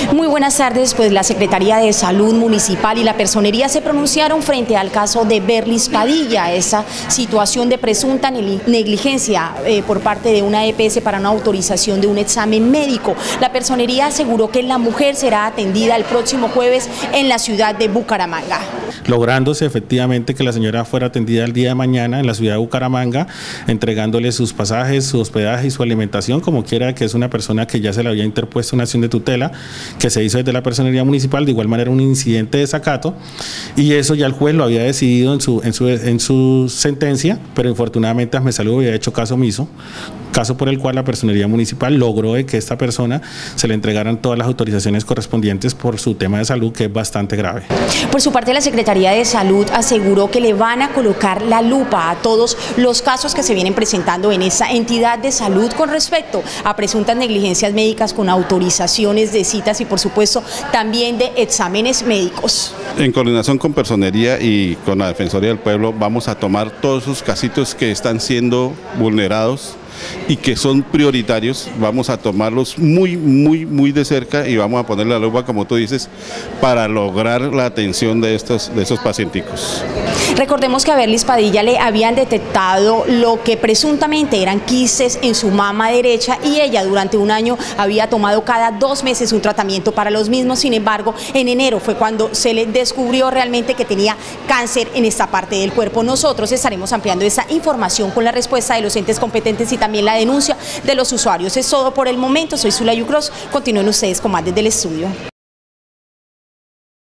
Muy buenas tardes, pues la Secretaría de Salud Municipal y la Personería se pronunciaron frente al caso de Berlis Padilla, esa situación de presunta negligencia por parte de una EPS para una autorización de un examen médico. La Personería aseguró que la mujer será atendida el próximo jueves en la ciudad de Bucaramanga. Lográndose efectivamente que la señora fuera atendida el día de mañana en la ciudad de Bucaramanga, entregándole sus pasajes, su hospedaje y su alimentación, como quiera, que es una persona que ya se le había interpuesto una acción de tutela que se hizo desde la Personería Municipal, de igual manera un incidente de desacato, y eso ya el juez lo había decidido en su sentencia, pero infortunadamente ASMESalud había hecho caso omiso, caso por el cual la Personería Municipal logró que a esta persona se le entregaran todas las autorizaciones correspondientes por su tema de salud, que es bastante grave. Por su parte, la Secretaría de Salud aseguró que le van a colocar la lupa a todos los casos que se vienen presentando en esa entidad de salud con respecto a presuntas negligencias médicas con autorizaciones de citas y por supuesto también de exámenes médicos. En coordinación con Personería y con la Defensoría del Pueblo vamos a tomar todos esos casitos que están siendo vulnerados y que son prioritarios, vamos a tomarlos muy de cerca y vamos a poner la lupa, como tú dices, para lograr la atención de esos pacienticos. Recordemos que a Berlis Padilla le habían detectado lo que presuntamente eran quistes en su mama derecha y ella durante un año había tomado cada 2 meses un tratamiento para los mismos. Sin embargo, en enero fue cuando se le descubrió realmente que tenía cáncer en esta parte del cuerpo. Nosotros estaremos ampliando esa información con la respuesta de los entes competentes y también la denuncia de los usuarios. Es todo por el momento. Soy Zulay Ucros. Continúen ustedes con más desde el estudio.